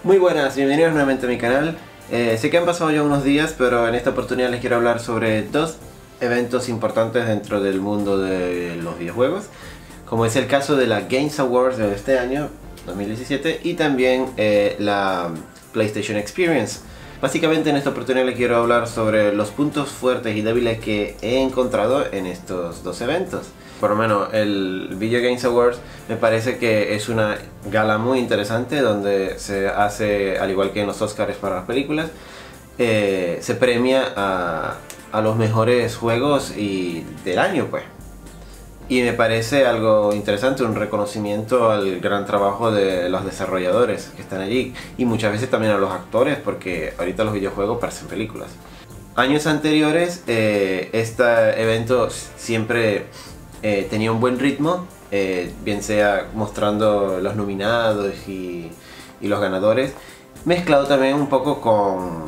Muy buenas, bienvenidos nuevamente a mi canal. Sé que han pasado ya unos días, pero en esta oportunidad les quiero hablar sobre dos eventos importantes dentro del mundo de los videojuegos, como es el caso de la Games Awards de este año, 2017, y también la PlayStation Experience. Básicamente en esta oportunidad les quiero hablar sobre los puntos fuertes y débiles que he encontrado en estos dos eventos. Por lo menos el Video Games Awards me parece que es una gala muy interesante donde se hace, al igual que en los Oscars para las películas, se premia a los mejores juegos del año, pues. Y me parece algo interesante, un reconocimiento al gran trabajo de los desarrolladores que están allí y muchas veces también a los actores, porque ahorita los videojuegos parecen películas. Años anteriores este evento siempre tenía un buen ritmo, bien sea mostrando los nominados y los ganadores, mezclado también un poco con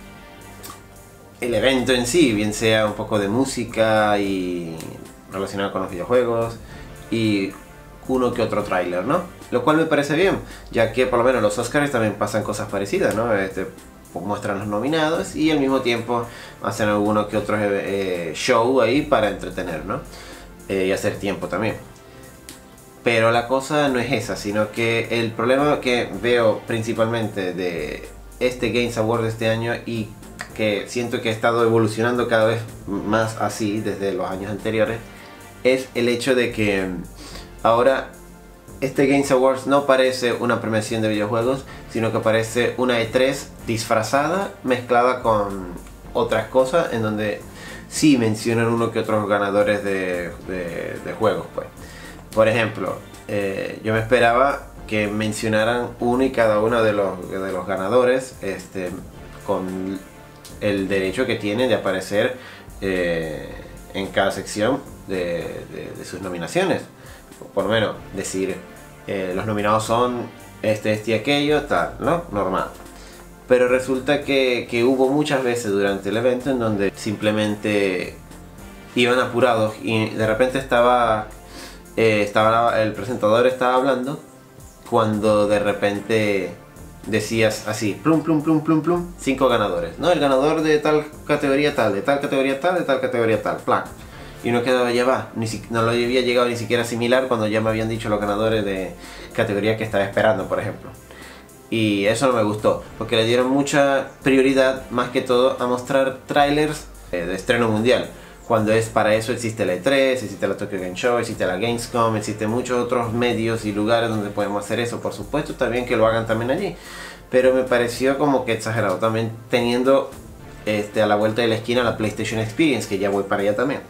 el evento en sí, bien sea un poco de música y relacionado con los videojuegos y uno que otro tráiler, ¿no? Lo cual me parece bien, ya que por lo menos los Oscars también pasan cosas parecidas, ¿no? Muestran los nominados y al mismo tiempo hacen alguno que otro show ahí para entretener, ¿no? Y hacer tiempo también. Pero la cosa no es esa, sino que el problema que veo principalmente de este Games Award de este año, y que siento que ha estado evolucionando cada vez más así desde los años anteriores, es el hecho de que ahora este Games Awards no parece una premiación de videojuegos, sino que parece una E3 disfrazada, mezclada con otras cosas, en donde sí mencionan uno que otros ganadores de juegos, pues. Por ejemplo, yo me esperaba que mencionaran uno y cada uno de los ganadores, con el derecho que tienen de aparecer en cada sección de sus nominaciones. Por lo menos decir, los nominados son este y aquello, tal, ¿no? Normal. Pero resulta que hubo muchas veces durante el evento en donde simplemente iban apurados y de repente el presentador estaba hablando, cuando de repente decías así, plum plum plum plum plum, 5 ganadores, ¿no? El ganador de tal categoría tal, de tal categoría tal, de tal categoría tal, plan. Y uno quedaba, ya va, no lo había llegado ni siquiera a asimilar cuando ya me habían dicho los ganadores de categoría que estaba esperando, por ejemplo. Y eso no me gustó, porque le dieron mucha prioridad, más que todo, a mostrar trailers de estreno mundial. Cuando para eso existe la E3, existe la Tokyo Game Show, existe la Gamescom, existen muchos otros medios y lugares donde podemos hacer eso. Por supuesto, está bien que lo hagan también allí, pero me pareció como que exagerado, también teniendo a la vuelta de la esquina la PlayStation Experience, que ya voy para allá también.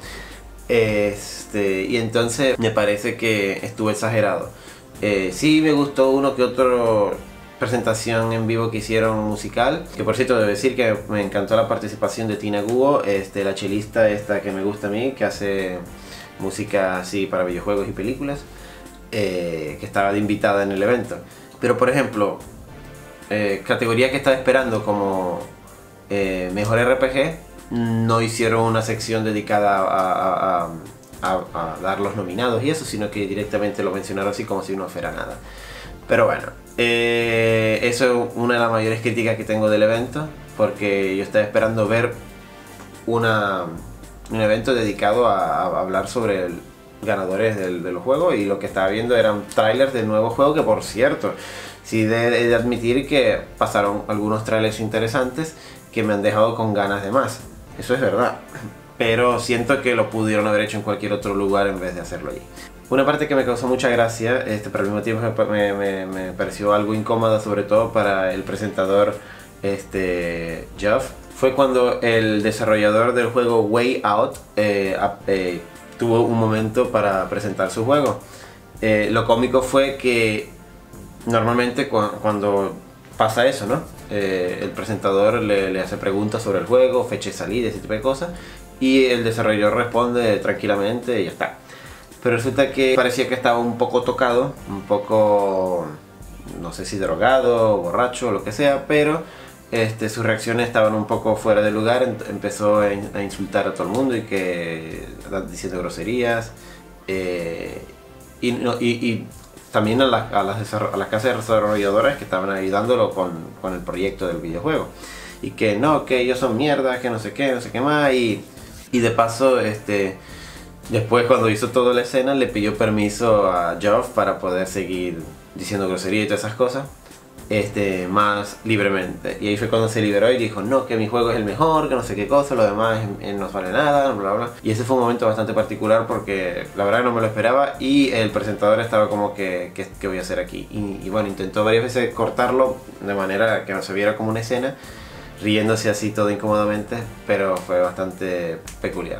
Y entonces me parece que estuvo exagerado. Sí me gustó uno que otro presentación en vivo que hicieron musical, que por cierto debo decir que me encantó la participación de Tina Guo, la chelista esta que me gusta a mí, que hace música así para videojuegos y películas, que estaba de invitada en el evento. Pero por ejemplo, categoría que estaba esperando como mejor RPG, no hicieron una sección dedicada a dar los nominados y eso, sino que directamente lo mencionaron así como si no fuera nada. Pero bueno, eso es una de las mayores críticas que tengo del evento, porque yo estaba esperando ver un evento dedicado a hablar sobre ganadores de los juegos, y lo que estaba viendo eran trailers del nuevo juego, que por cierto, sí he de admitir que pasaron algunos trailers interesantes que me han dejado con ganas de más. Eso es verdad, pero siento que lo pudieron haber hecho en cualquier otro lugar en vez de hacerlo allí. Una parte que me causó mucha gracia, pero al mismo tiempo me pareció algo incómoda, sobre todo para el presentador Geoff, fue cuando el desarrollador del juego Way Out tuvo un momento para presentar su juego. Lo cómico fue que normalmente cuando pasa eso, ¿no? El presentador le hace preguntas sobre el juego, fecha de salida, ese tipo de cosas, y el desarrollador responde tranquilamente y ya está. Pero resulta que parecía que estaba un poco tocado, un poco, no sé si drogado, borracho, lo que sea, pero sus reacciones estaban un poco fuera de lugar. Empezó a insultar a todo el mundo diciendo groserías, y también a las casas desarrolladoras que estaban ayudándolo con el proyecto del videojuego. Y que no, que ellos son mierda, que no sé qué más. Y de paso, después cuando hizo toda la escena, le pidió permiso a Geoff para poder seguir diciendo grosería y todas esas cosas. Más libremente, y ahí fue cuando se liberó y dijo no, que mi juego es el mejor, que no sé qué cosa, lo demás no vale nada, bla bla. Y ese fue un momento bastante particular porque la verdad no me lo esperaba y el presentador estaba como que ¿qué voy a hacer aquí? Y bueno, intentó varias veces cortarlo de manera que no se viera como una escena, riéndose así todo incómodamente, pero fue bastante peculiar.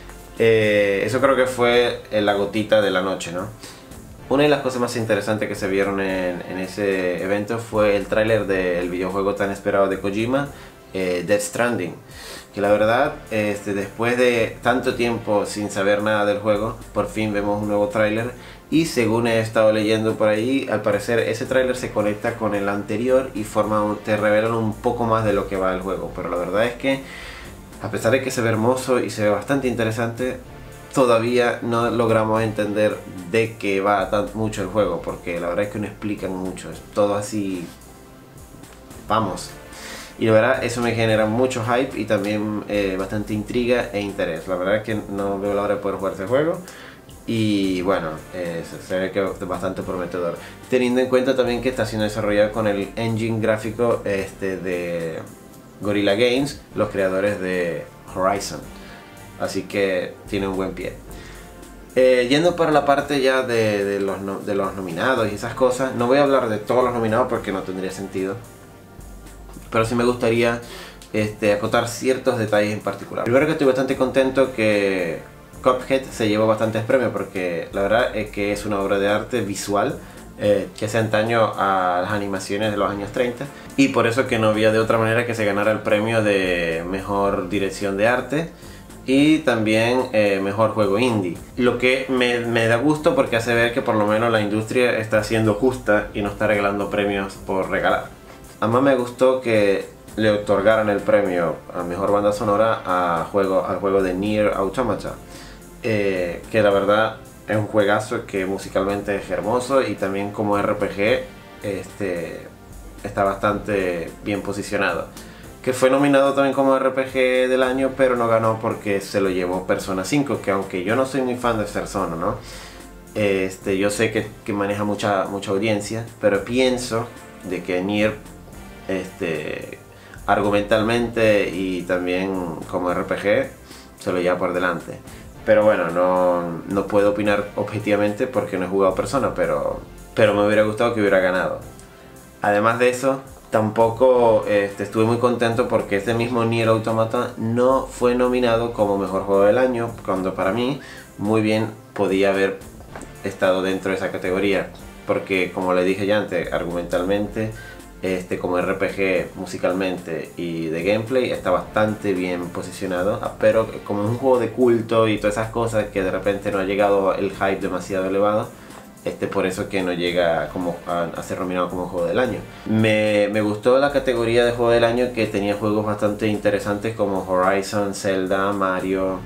Eso creo que fue la gotita de la noche, ¿no? Una de las cosas más interesantes que se vieron en ese evento fue el tráiler del videojuego tan esperado de Kojima, Death Stranding. Que la verdad, después de tanto tiempo sin saber nada del juego, por fin vemos un nuevo tráiler. Y según he estado leyendo por ahí, al parecer ese tráiler se conecta con el anterior y te revelan un poco más de lo que va el juego. Pero la verdad es que, a pesar de que se ve hermoso y se ve bastante interesante, todavía no logramos entender de qué va mucho el juego, porque la verdad es que no explican mucho, es todo así, vamos. Y la verdad eso me genera mucho hype y también bastante intriga e interés. La verdad es que no veo la hora de poder jugar este juego. Y bueno, se ve que es bastante prometedor, teniendo en cuenta también que está siendo desarrollado con el engine gráfico de Guerrilla Games, los creadores de Horizon. Así que tiene un buen pie. Yendo para la parte ya de los nominados y esas cosas, no voy a hablar de todos los nominados porque no tendría sentido, pero sí me gustaría acotar ciertos detalles en particular. Primero, que estoy bastante contento que Cuphead se llevó bastantes premios, porque la verdad es que es una obra de arte visual que hace antaño a las animaciones de los años 30, y por eso que no había de otra manera que se ganara el premio de mejor dirección de arte y también mejor juego indie. Lo que me da gusto porque hace ver que por lo menos la industria está siendo justa y no está regalando premios por regalar. Además me gustó que le otorgaran el premio a mejor banda sonora al juego de Nier Automata, que la verdad es un juegazo que musicalmente es hermoso y también como RPG está bastante bien posicionado. Que fue nominado también como RPG del año, pero no ganó porque se lo llevó Persona 5, que aunque yo no soy muy fan de Persona, ¿no? Yo sé que maneja mucha audiencia, pero pienso de que Nier, argumentalmente y también como RPG, se lo lleva por delante. Pero bueno, no puedo opinar objetivamente porque no he jugado Persona, pero me hubiera gustado que hubiera ganado. Además de eso, tampoco estuve muy contento porque este mismo Nier Automata no fue nominado como mejor juego del año, cuando para mí muy bien podía haber estado dentro de esa categoría, porque como le dije ya antes, argumentalmente, como RPG, musicalmente y de gameplay está bastante bien posicionado, pero como es un juego de culto y todas esas cosas, que de repente no ha llegado el hype demasiado elevado, por eso que no llega a ser nominado como juego del año. Me gustó la categoría de juego del año, que tenía juegos bastante interesantes como Horizon, Zelda, Mario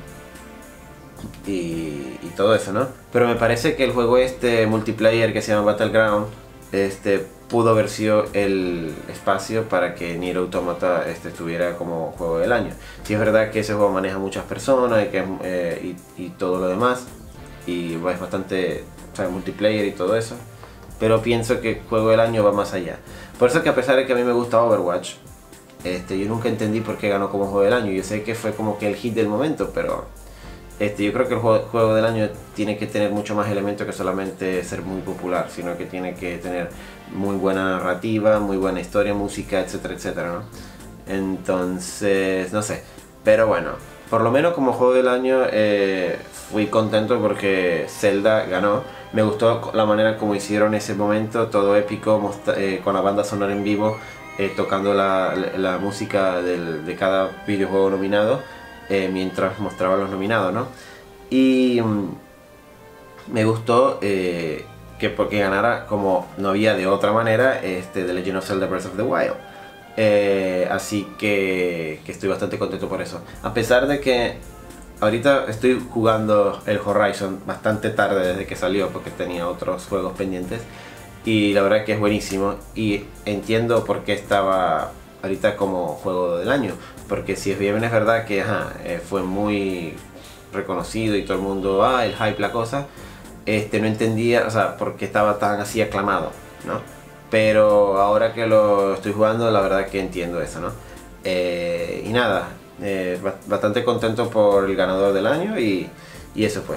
y todo eso, ¿no? Pero me parece que el juego multiplayer que se llama Battleground pudo haber sido el espacio para que Nier Automata estuviera como juego del año. Sí, es verdad que ese juego maneja muchas personas y todo lo demás, y es bastante, o sea, multiplayer y todo eso, pero pienso que juego del año va más allá. Por eso que, a pesar de que a mí me gusta Overwatch, yo nunca entendí por qué ganó como juego del año. Yo sé que fue como que el hit del momento, pero yo creo que el juego del año tiene que tener mucho más elementos que solamente ser muy popular, sino que tiene que tener muy buena narrativa, muy buena historia, música, etcétera, etcétera, ¿no? Entonces, no sé, pero bueno, por lo menos como juego del año fui contento porque Zelda ganó. Me gustó la manera como hicieron ese momento, todo épico, con la banda sonora en vivo, tocando la música de cada videojuego nominado, mientras mostraban los nominados, ¿no? Y me gustó porque ganara, como no había de otra manera, The Legend of Zelda Breath of the Wild. Así que estoy bastante contento por eso. A pesar de que ahorita estoy jugando el Horizon bastante tarde desde que salió porque tenía otros juegos pendientes. Y la verdad que es buenísimo y entiendo por qué estaba ahorita como juego del año. Porque si es bien es verdad que fue muy reconocido y todo el mundo, el hype, la cosa. No entendía, o sea, por qué estaba tan así aclamado, ¿no? Pero ahora que lo estoy jugando, la verdad que entiendo eso, ¿no? Y nada, bastante contento por el ganador del año y eso fue.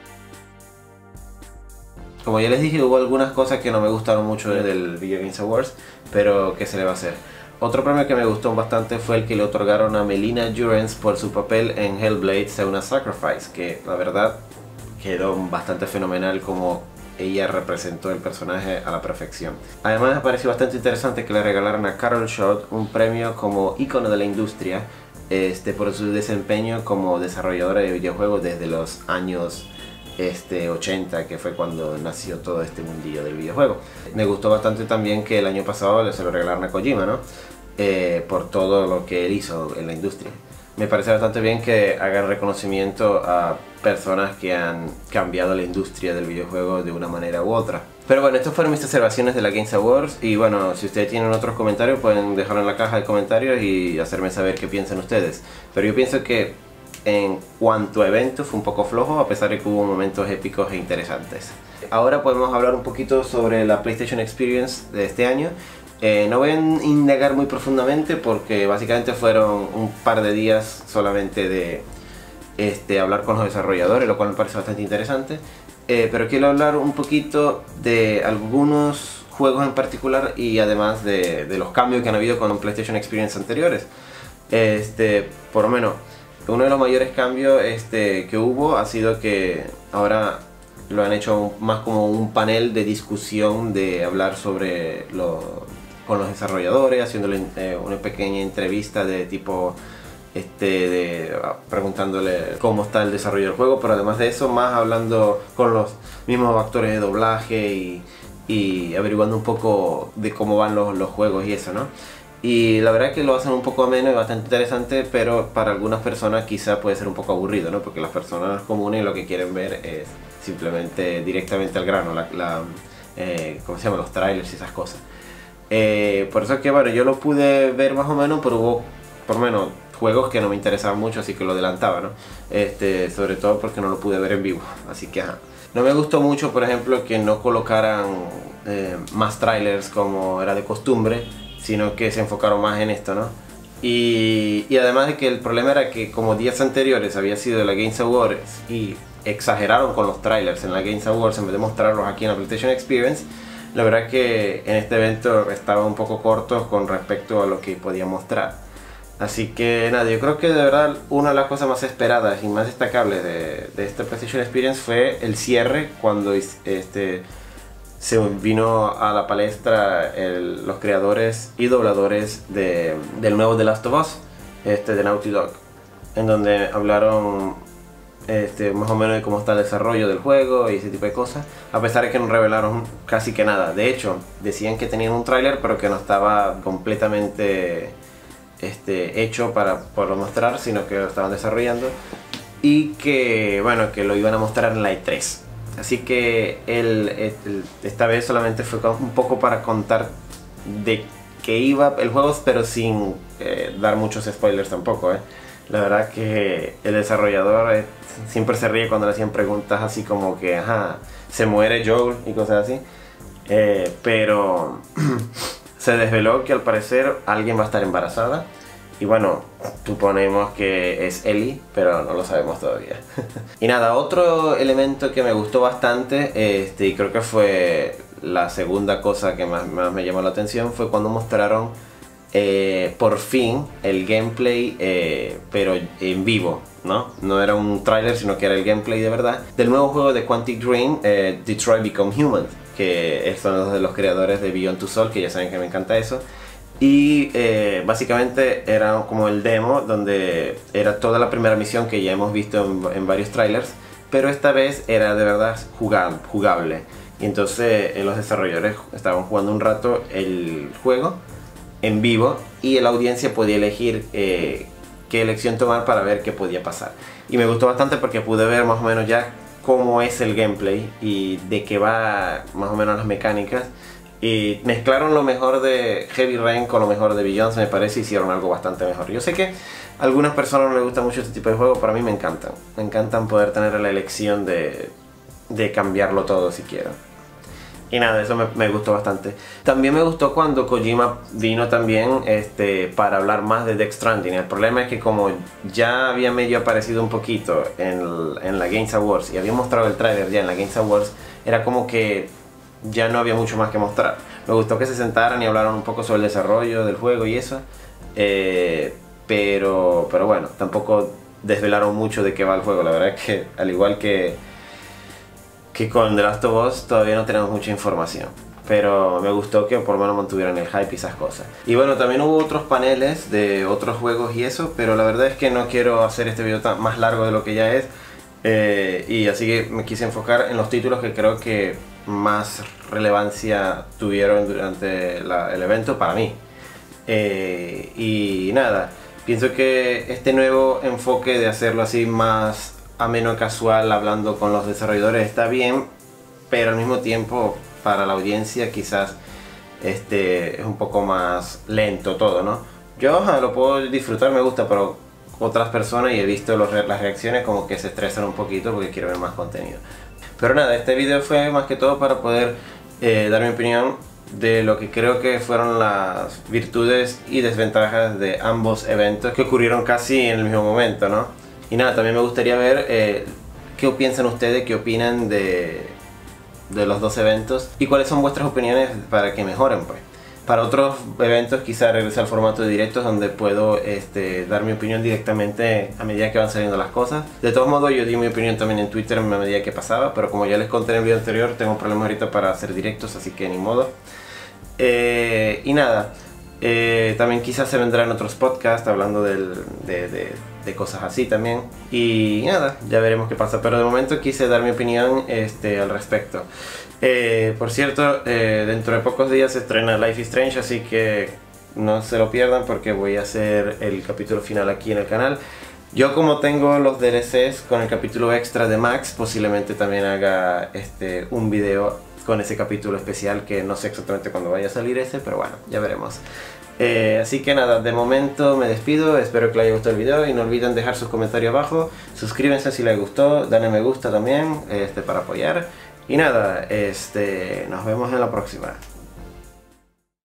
Como ya les dije, hubo algunas cosas que no me gustaron mucho del Video Games Awards, pero ¿qué se le va a hacer? Otro premio que me gustó bastante fue el que le otorgaron a Melina Jurens por su papel en Hellblade: Senua's Sacrifice, que la verdad quedó bastante fenomenal como ella representó el personaje a la perfección. Además me pareció bastante interesante que le regalaran a Carol Schott un premio como ícono de la industria por su desempeño como desarrolladora de videojuegos desde los años 80, que fue cuando nació todo este mundillo del videojuego. Me gustó bastante también que el año pasado se lo regalaron a Kojima, ¿no? Por todo lo que él hizo en la industria. Me parece bastante bien que hagan reconocimiento a personas que han cambiado la industria del videojuego de una manera u otra. Pero bueno, estas fueron mis observaciones de la Games Awards y bueno, si ustedes tienen otros comentarios pueden dejarlo en la caja de comentarios y hacerme saber qué piensan ustedes. Pero yo pienso que en cuanto a eventos fue un poco flojo, a pesar de que hubo momentos épicos e interesantes. Ahora podemos hablar un poquito sobre la PlayStation Experience de este año. No voy a indagar muy profundamente porque básicamente fueron un par de días solamente de hablar con los desarrolladores, lo cual me parece bastante interesante. Pero quiero hablar un poquito de algunos juegos en particular y además de los cambios que han habido con PlayStation Experience anteriores. Por lo menos uno de los mayores cambios que hubo ha sido que ahora lo han hecho más como un panel de discusión, de hablar sobre con los desarrolladores, haciéndole una pequeña entrevista de tipo preguntándole cómo está el desarrollo del juego, pero además de eso más hablando con los mismos actores de doblaje y averiguando un poco de cómo van los juegos y eso, ¿no? Y la verdad es que lo hacen un poco ameno y bastante interesante, pero para algunas personas quizá puede ser un poco aburrido, ¿no? Porque las personas comunes lo que quieren ver es simplemente directamente al grano, ¿cómo se llama? Los trailers y esas cosas. Por eso es que bueno, yo lo pude ver más o menos, pero hubo por lo menos juegos que no me interesaban mucho, así que lo adelantaba, ¿no? Sobre todo porque no lo pude ver en vivo, así que No me gustó mucho, por ejemplo, que no colocaran más trailers como era de costumbre, sino que se enfocaron más en esto, ¿no? Y además de que el problema era que como días anteriores había sido la Games Awards y exageraron con los trailers en la Games Awards en vez de mostrarlos aquí en la PlayStation Experience, la verdad es que en este evento estaba un poco corto con respecto a lo que podía mostrar. Así que nada, yo creo que de verdad una de las cosas más esperadas y más destacables de esta PlayStation Experience fue el cierre, cuando se vino a la palestra los creadores y dobladores del nuevo The Last of Us, de Naughty Dog, en donde hablaron más o menos de cómo está el desarrollo del juego y ese tipo de cosas, a pesar de que no revelaron casi que nada. De hecho, decían que tenían un tráiler pero que no estaba completamente hecho para poderlo mostrar, sino que lo estaban desarrollando y que bueno, que lo iban a mostrar en la E3. Así que esta vez solamente fue un poco para contar de qué iba el juego, pero sin dar muchos spoilers tampoco, La verdad que el desarrollador siempre se ríe cuando le hacían preguntas así como que se muere Joel y cosas así, pero se desveló que al parecer alguien va a estar embarazada. Y bueno, suponemos que es Ellie, pero no lo sabemos todavía. Y nada, otro elemento que me gustó bastante, y creo que fue la segunda cosa que más me llamó la atención, fue cuando mostraron por fin el gameplay, pero en vivo, ¿no? No era un tráiler, sino que era el gameplay de verdad, del nuevo juego de Quantic Dream, Detroit Become Human, que son de los creadores de Beyond Two Souls, que ya saben que me encanta eso. Y básicamente era como el demo, donde era toda la primera misión que ya hemos visto en varios trailers, pero esta vez era de verdad jugable. Y entonces los desarrolladores estaban jugando un rato el juego en vivo y la audiencia podía elegir qué qué elección tomar para ver qué podía pasar. Y me gustó bastante porque pude ver más o menos ya cómo es el gameplay y de qué va más o menos las mecánicas. Y mezclaron lo mejor de Heavy Rain con lo mejor de Beyond, me parece, y hicieron algo bastante mejor. Yo sé que a algunas personas no les gusta mucho este tipo de juegos, pero a mí me encantan. Me encantan poder tener la elección de cambiarlo todo si quiero. Y nada, eso me gustó bastante. También me gustó cuando Kojima vino también para hablar más de Death Stranding. El problema es que como ya había medio aparecido un poquito en la Games Awards y había mostrado el trailer ya en la Games Awards, era como que ya no había mucho más que mostrar. Me gustó que se sentaran y hablaran un poco sobre el desarrollo del juego y eso. Pero bueno, tampoco desvelaron mucho de qué va el juego. La verdad es que al igual que con The Last of Us todavía no tenemos mucha información, pero me gustó que por lo menos mantuvieran el hype y esas cosas. Y bueno, también hubo otros paneles de otros juegos y eso, pero la verdad es que no quiero hacer este video más largo de lo que ya es, y así que me quise enfocar en los títulos que creo que más relevancia tuvieron durante el evento para mí. Y nada, pienso que este nuevo enfoque de hacerlo así más ameno, casual, hablando con los desarrolladores está bien, pero al mismo tiempo para la audiencia quizás es un poco más lento todo, ¿no? Yo lo puedo disfrutar, me gusta, pero otras personas, y he visto las reacciones, como que se estresan un poquito porque quieren ver más contenido. Pero nada, este video fue más que todo para poder dar mi opinión de lo que creo que fueron las virtudes y desventajas de ambos eventos que ocurrieron casi en el mismo momento, ¿no? Y nada, también me gustaría ver qué piensan ustedes, qué opinan de los dos eventos y cuáles son vuestras opiniones para que mejoren, pues. Para otros eventos quizá regrese al formato de directos donde puedo dar mi opinión directamente a medida que van saliendo las cosas. De todos modos, yo di mi opinión también en Twitter a medida que pasaba, pero como ya les conté en el video anterior, tengo problemas ahorita para hacer directos, así que ni modo. Y nada, también quizás se vendrán otros podcasts hablando de cosas así también. Y nada, ya veremos qué pasa, pero de momento quise dar mi opinión al respecto. Por cierto, dentro de pocos días se estrena Life is Strange, así que no se lo pierdan porque voy a hacer el capítulo final aquí en el canal. Yo, como tengo los DLCs con el capítulo extra de Max, posiblemente también haga un video con ese capítulo especial, que no sé exactamente cuándo vaya a salir ese, pero bueno, ya veremos. Así que nada, de momento me despido, espero que les haya gustado el video y no olviden dejar sus comentarios abajo, suscríbanse si les gustó, denle me gusta también para apoyar, y nada, nos vemos en la próxima.